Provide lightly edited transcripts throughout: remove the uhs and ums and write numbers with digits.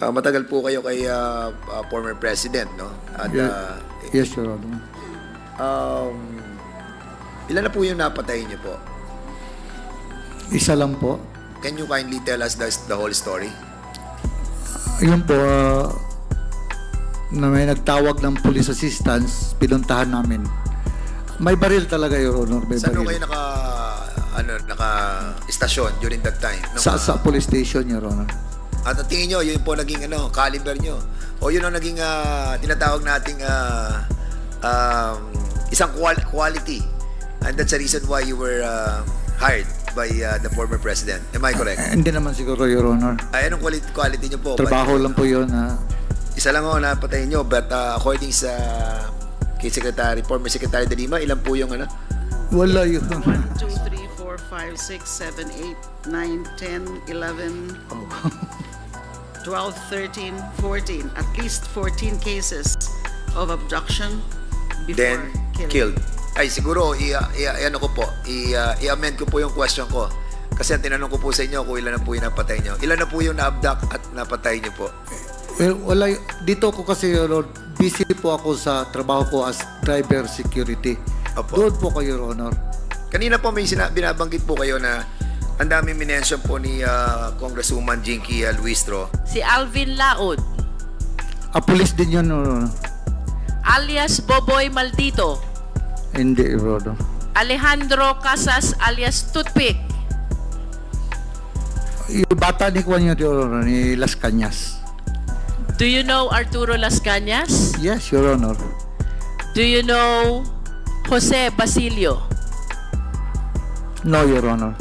Matagal po kayo kay former president, no? At Yes, Your Honor. Ilan na po yung napatay niyo po? Isa lang po. Can you kindly tell us the whole story? Yun po, na may nagtawag ng police assistance, pinuntahan namin. May baril talaga, Your Honor. May Saan baril. kayo naka-istasyon during that time? Sa police station, Your Honor. At ang tingin nyo, yun po naging caliber nyo. O yun ang naging tinatawag nating isang quality. And that's the reason why you were hired by the former president. Am I correct? Hindi naman siguro, Your Honor. Ay, anong quality nyo po? Trabaho lang po yun. Isa lang ako napatay nyo, but according sa kay former Secretary de Lima, ilan po yung Wala yun. 1, 2, 3, 4, 5, 6, 7, 8, 9, 10, 11, 12, 13, 14. At least 14 cases of abduction before then killed. Ay, siguro, i-ano ko po, i-amend ko po yung question ko. Kasi ang tinanong ko po sa inyo kung ilan na po yung napatay nyo. Ilan na po yung na-abduct at napatay nyo po? Well, wala. Dito ko kasi, Lord, busy po ako sa trabaho ko as driver security. Opo. Doon po kayo, Your Honor. Kanina po may binabanggit po kayo na ang daming minention po ni Congresswoman Jinky Luistro. Si Alvin Laod, Police din yun, Your Honor. alias Boboy Maldito. Hindi, Your Honor. Alejandro Casas alias Toothpick. Yung bata ni Juan yun, Your Honor, ni Las Cañas. Do you know Arturo Las Cañas? Yes, Your Honor. Do you know Jose Basilio? No, Your Honor.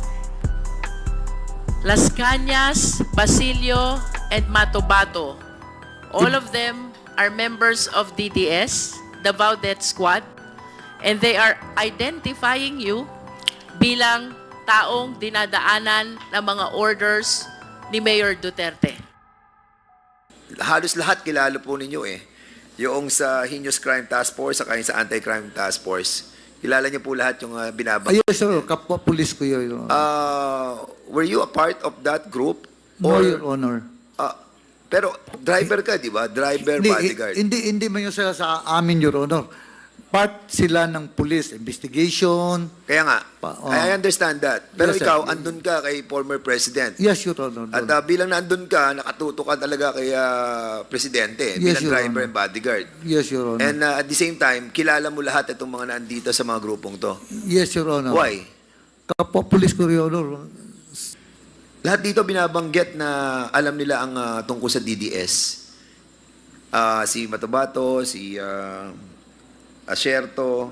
Las Cañas, Basilio, and Matobato. All of them are members of DDS, the Baudet Squad, and they are identifying you bilang taong dinadaanan ng mga orders ni Mayor Duterte. Halos lahat kilala po ninyo eh. Yung sa Heinous Crime Task Force at sa Anti-Crime Task Force. Kilala niyo po lahat yung binabanggit. Yes, sir. Kapwa police ko yun, Your Honor. Were you a part of that group? No, Your Honor. Pero driver ka, di ba? Driver, bodyguard. Hindi man yun sa amin, Your Honor. Part sila ng police investigation. Kaya nga, I understand that. Pero Yes, ikaw, sir. andun ka kay former president. Yes, Your Honor. At bilang naandun ka, nakatuto ka talaga kay presidente Yes, bilang Your driver Honor. and bodyguard. Yes, Your Honor. And at the same time, kilala mo lahat itong mga naandito sa mga grupong to. Yes, Your Honor. Why? Kapwa police ko, Your Honor. Lahat dito binabanggit na alam nila ang tungkol sa DDS. Si Matobato, si Asierto,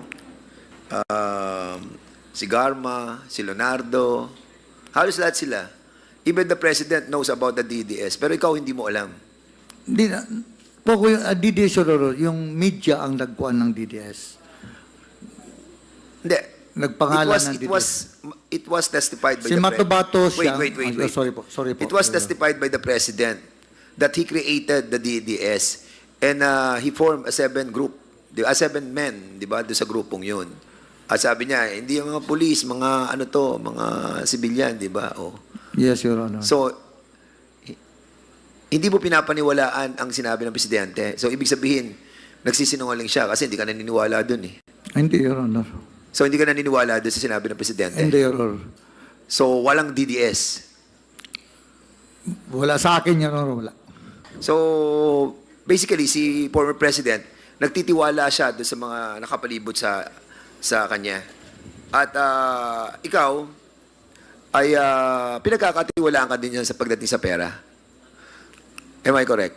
si Garma, si Leonardo. Halos lahat sila. Even the president knows about the DDS. Pero ikaw hindi mo alam. Hindi na. Po ko yung DDS, Your Honor, yung media ang nagkuhan ng DDS. Hindi. Nagpangalan ng DDS. It was testified by Si the Matobato siya. Wait. Sorry po. It was testified by the president that he created the DDS and he formed a 7 men, di ba, doon sa grupong yun. At sabi niya, hindi yung mga police, mga mga civilian, di ba? Oh. Yes, Your Honor. So, hindi mo pinapaniwalaan ang sinabi ng presidente. So, ibig sabihin, nagsisinungaling siya kasi hindi ka naniniwala doon eh. Hindi, Your Honor. So, hindi ka naniniwala doon sa sinabi ng presidente. Hindi, Your Honor. So, walang DDS. Wala sa akin, Your Honor. Wala. So, basically, si former president, nagtitiwala siya doon sa mga nakapalibot sa kanya. At ikaw ay pinagkakatiwalaan ka din yan sa pagdating sa pera. Am I correct?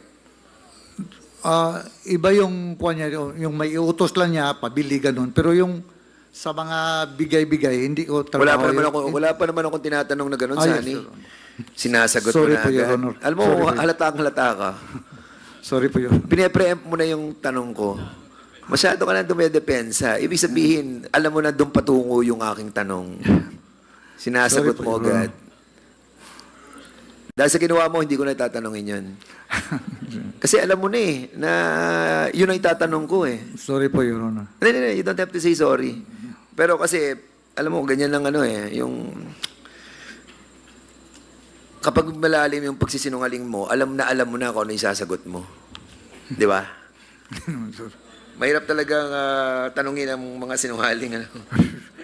Iba yung kuha niya, yung may iutos lang niya, pabili ganun. Pero yung sa mga bigay-bigay, hindi ko trabaho. Wala pa naman akong tinatanong na ganun, Yes, Sani. Your Honor. Sinasagot Sorry mo na po, Your agad. Honor. Alam mo, Sorry po. halata ka. Sorry po, Your Honor. Pine-preempt mo na yung tanong ko. Masyado ka na dumedepensa. Ibig sabihin, alam mo na doon patungo yung aking tanong. Sinasagot Sorry po, mo Your agad. Dahil sa ginawa mo, hindi ko na tatanungin yun. Kasi alam mo na eh, na yun ang itatanong ko eh. Sorry po, Your Honor. You don't have to say sorry. Pero kasi, alam mo, ganyan lang yung kapag malalim yung pagsisinungaling mo, alam mo na kung ano yung sasagot mo. Di ba? Mahirap talagang tanungin ang mga sinungaling. Ano?